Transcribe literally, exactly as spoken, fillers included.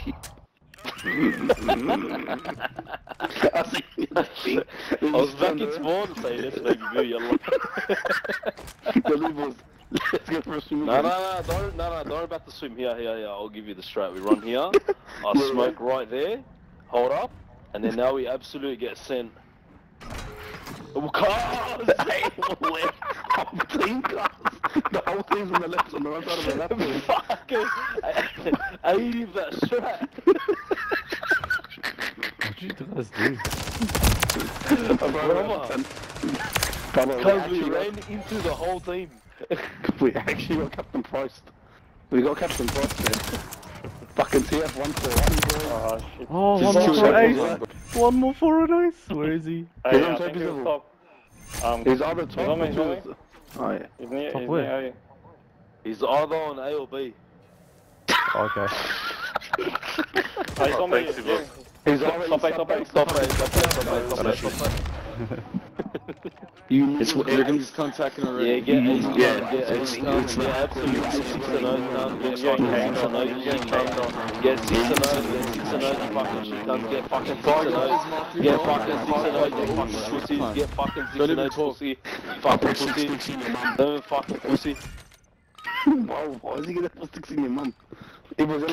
I was back in spawn saying let's make you yalla. Let's go for a swim. No, no, no, don't, no, no, don't about to swim. Here, here, here. I'll give you the straight. We run here. I Yeah, smoke yeah. right there. Hold up, and then now we absolutely get sent. Oh, cars! Whole team, cars. The whole team's on the left, on the right side of the left. Fucking eighty of that strap. What did you guys do? Because we ran into the whole team. We actually got Captain Price. We got Captain Price there. Fucking T F one for one, bro. Oh shit. Oh, Just one more two for an seconds, ace. One more for an ace. Where is he? Hey, He's I on think top, he's he's top. Um, He's either top he's on me, or he's on me. two. Oh yeah. He's near, Top he's where? near He's either on A or B. Okay. Oh, he's on me. Thanks, bro. He's already Stop, stop, stop, Stop it, stop it, stop it, stop it. You It's what everything's contacting already. Yeah, get ace, Yeah. yeah, get ace, yeah, absolutely. Six and oh, come, get fucking six and oh, you shit cunt. Get six and oh, get six and oh, you fucking shit cunt. Get fucking six and oh, get fucking six and oh, you fucking pussies. Get fucking six and oh, pussy. Fucking pussy. Don't fucking pussy. Wow, why is he gonna put sticks in your mum? It was